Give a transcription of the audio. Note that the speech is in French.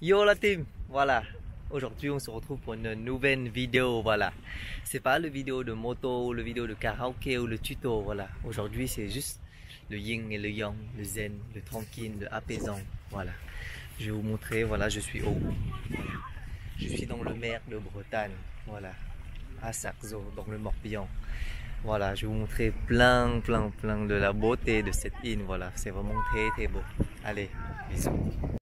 Yo la team, voilà. Aujourd'hui on se retrouve pour une nouvelle vidéo, voilà. C'est pas le vidéo de moto ou le vidéo de karaoké ou le tuto, voilà. Aujourd'hui c'est juste le yin et le yang, le zen, le tranquille, le apaisant, voilà. Je vais vous montrer, voilà, je suis où? Je suis dans le mer de Bretagne, voilà. À Sarzeau, dans le Morbihan. Voilà, je vais vous montrer plein de la beauté de cette île, voilà. C'est vraiment très beau. Allez, bisous.